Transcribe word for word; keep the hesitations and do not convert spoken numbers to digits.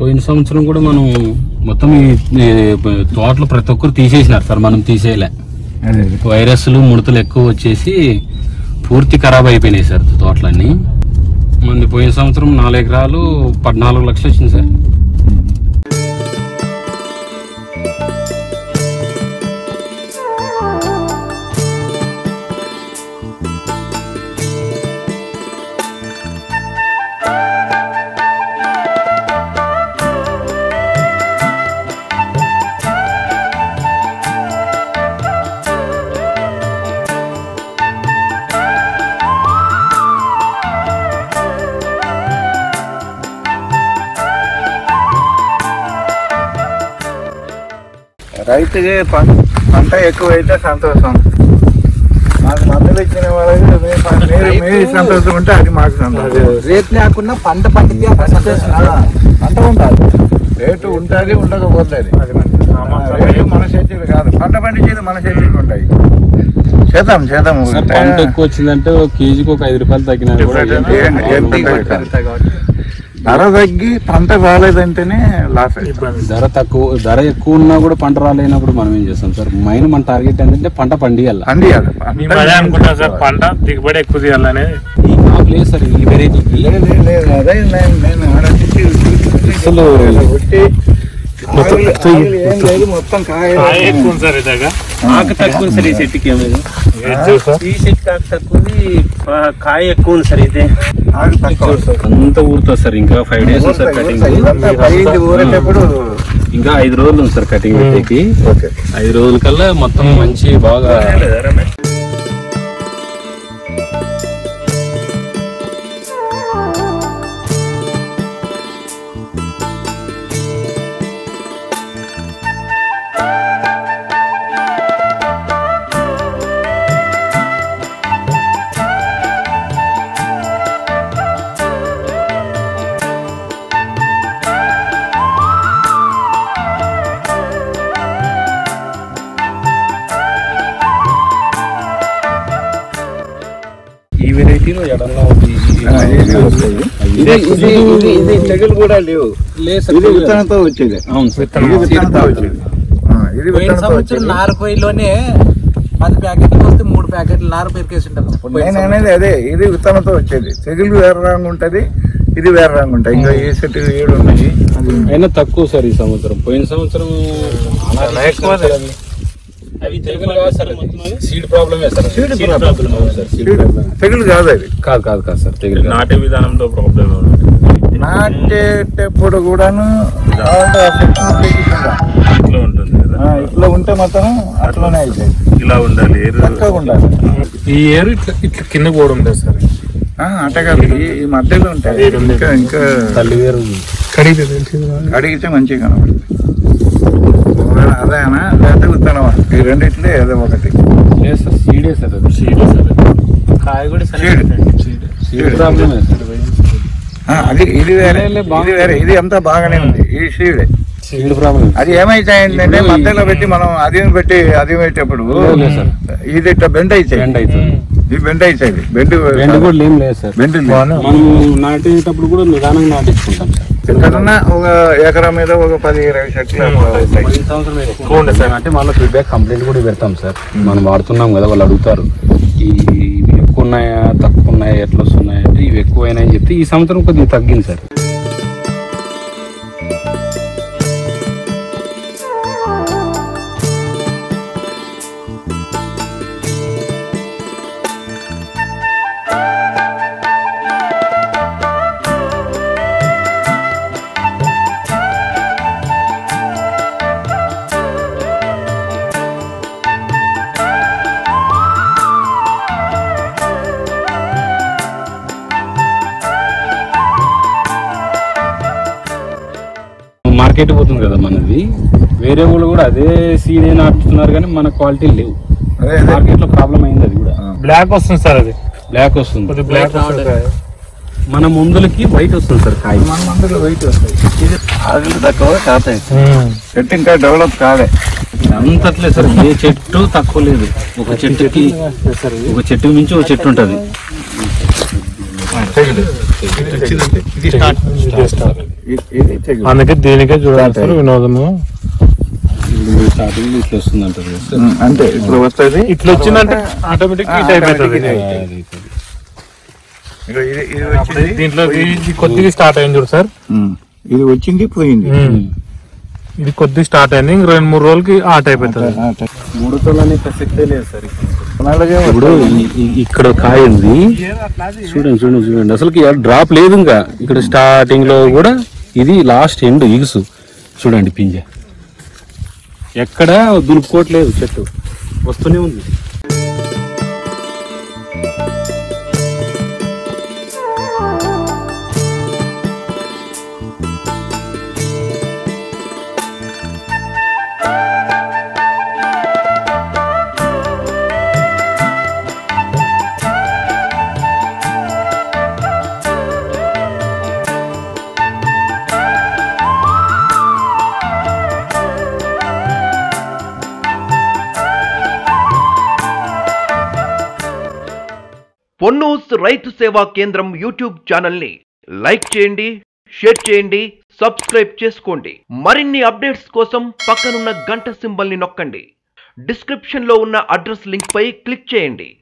పోయిన సంవత్సరం కూడా మనం మొత్తం ఈ తోటలు ప్రతి ఒక్కరు తీసేసినారు సార్, మనం తీసేయలే. వైరస్లు ముడతలు ఎక్కువ వచ్చేసి పూర్తి ఖరాబ్ అయిపోయినాయి సార్ తోటలన్నీ. మన పోయిన సంవత్సరం నాలుగు ఎకరాలు పద్నాలుగు లక్షలు వచ్చింది సార్. రైతుకి పంట ఎక్కువైతే సంతోషం, మాకు మందులు ఇచ్చిన వాళ్ళకి మీరు సంతోషం ఉంటే అది మాకు సంతోషం. రేట్ లేకుండా పంట పండితే పంట ఉంటుంది, రేటు ఉంటుంది ఉండకపోతుంది. రేటు మన చేతులు కాదు, పంట పండించేది మన చేతులు ఉంటాయి. చేద్దాం చేద్దాం. పంట ఎక్కువ వచ్చిందంటే కేజీకి ఒక ఐదు రూపాయలు తగ్గిన ధర తగ్గి పంట రాలేదంటేనే లాస్. ధర తక్కువ ధర ఎక్కువ ఉన్నా కూడా పంట రాలేనప్పుడు మనం ఏం చేస్తాం సార్? మెయిన్ మన టార్గెట్ ఏంటంటే పంట పండియాలి. అనుకుంటాం సార్, పంట దిగుబడి ఎక్కువ తీయాలనే లేదు సార్ ఈ వెరైటీ. అదే నేను అసలు మొత్తం కాయ ఎక్కువ సార్, ఇదాగా ఆకు తక్కువ సార్ ఈ చెట్టుకి. ఏమైనా ఈ చెట్టుకి ఆకు తక్కువ ఉంది, కాయ ఎక్కువ ఉంది సార్. ఇదే అంత ఊరుతుంది సార్. ఇంకా ఫైవ్ డేస్ సార్ కటింగ్, ఊరేటప్పుడు ఇంకా ఐదు రోజులు ఉంది సార్ కటింగ్ పెట్టేకి. ఐదు రోజుల కల్లా మొత్తం మంచి బాగా ఈ వెరైటీలో ఎడల్లో తెగులు కూడా లేవు. ఇది విత్తనంతో వచ్చేది. అవును సార్, విత్తనంతో వచ్చేది. ఇది సంవత్సరం నారకోయిలోనే పది ప్యాకెట్లు వస్తే మూడు ప్యాకెట్లు నార పెరికేసి ఉంటాం. నేను అనేది అదే, ఇది విత్తనంతో వచ్చేది. తెగులు వేరే రంగు ఉంటది, ఇది వేరే రంగు ఉంటాయి. ఇంకా ఏ సెట్ ఏడు ఉన్నాయి. అయినా తక్కువ సార్ ఈ సంవత్సరం. పోయిన సంవత్సరం సీడ్ ప్రాబ్లమే సార్. తెగులు కాదు అది. కాదు కాదు కాదు సార్, తెగులు నాటే విధానంతో ప్రాబ్లం. నాటేటప్పుడు కూడాను ఇట్లా ఉంటుంది కదా, ఇట్లా ఉంటే మాత్రం అట్లనే అవుతాయి. ఇలా ఉండాలి, చక్కగా ఉండాలి. ఈ ఏరు ఇట్లా ఇట్లా కింద కూడా ఉండదు సార్. అట్ట కాదు, ఈ మధ్యలో ఉంటాయి. ఇంకా ఇంకా తల్లి వేరు కడిగితే అడిగితే మంచిగా కనబడుతుంది. అదేనా లేకపోతే విత్తనమా? ఈ రెండిట్లే ఏదో ఒకటి. లేదు సార్, సీడే సార్. అది సీడే సార్. కాయ కూడా సీడ్ ప్రాబ్లమే సార్. అది ఇది వేరే, ఇది వేరే. ఇది అంతా బాగానే ఉంది. ఈ సీడే సీడ్ ప్రాబ్లం. అది ఏమైతాయంటే మధ్యలో పెట్టి మనం అది పెట్టి అది పెట్టేప్పుడు ఇది ఇట్లా బెండ్ అవుతాయి. బెండ్ అవుతుంది. ఇది బెండ్ అవుతాయి. బెండ్ బెండ్ కూడా ఏం లేదు సార్. బెండ్ మనం నాటేటప్పుడు కూడా నిదానంగా నాటించుకుంటాం సార్. ఎక్కడన్నా ఒక ఎకరా మీద ఒక పది ఇరవై చెట్లు అంటే మళ్ళీ ఫీడ్బ్యాక్ కంప్లైంట్ కూడా పెడతాం సార్. మనం వాడుతున్నాం కదా, వాళ్ళు అడుగుతారు ఈ ఇవి ఎక్కువ ఉన్నాయా తక్కువ ఉన్నాయా ఎట్లా వస్తున్నాయి అంటే ఇవి ఎక్కువైనాయని చెప్తే ఈ సంవత్సరం కొద్దిగా తగ్గింది సార్. మార్కెట్ పోతుంది కదా మనది, వేరే వాళ్ళు కూడా అదే సీడ్ నాటుతున్నారు కానీ మన క్వాలిటీ లేవు. మార్కెట్ లో ప్రాబ్లం అయింది. అది కూడా బ్లాక్ వస్తుంది సార్. అది బ్లాక్ వస్తుంది. బ్లాక్ మన ముందులకి వైట్ వస్తుంది సార్. కాయ మన మందులు వైట్ వస్తాయి. ఇది ఆకులు తక్కువ కాతాయి. చెట్టు ఇంకా డెవలప్ కాలే. అంతట్లే సార్, ఏ చెట్టు తక్కువ లేదు. ఒక చెట్టుకి ఒక చెట్టు మించి ఒక చెట్టు ఉంటది. అందుకే దీనికే చూడాలి వినోదము స్టార్టింగ్ ఇట్లా వస్తుంది అంటారు అంటే ఇట్లా వస్తుంది ఇట్లా వచ్చిందంటే ఆటోమేటిక్ దీంట్లో ఇది కొద్దిగా స్టార్ట్ అయింది చూడు సార్, ఇది వచ్చింది పోయింది, ఇది కొద్దిగా స్టార్ట్ అయింది ఇంక రెండు మూడు రోజులకి ఆట అయిపోతుంది. ముడతలనే ప్రసక్తే లేదు సార్. ఇప్పుడు ఇక్కడ కాయ ఉంది చూడండి చూడండి చూడండి అసలు డ్రాప్ లేదు ఇంకా. ఇక్కడ స్టార్టింగ్ లో కూడా ఇది లాస్ట్ ఎండ్ ఇగుసు చూడండి, పింజ ఎక్కడ దులుపుకోవట్లేదు, చెట్టు వస్తూనే ఉంది. పొన్నూస్ రైతు సేవా కేంద్రం యూట్యూబ్ ఛానల్ ని లైక్ చేయండి, షేర్ చేయండి, సబ్స్క్రైబ్ చేసుకోండి. మరిన్ని అప్డేట్స్ కోసం పక్కనున్న గంట సింబల్ ని నొక్కండి. డిస్క్రిప్షన్ లో ఉన్న అడ్రస్ లింక్ పై క్లిక్ చేయండి.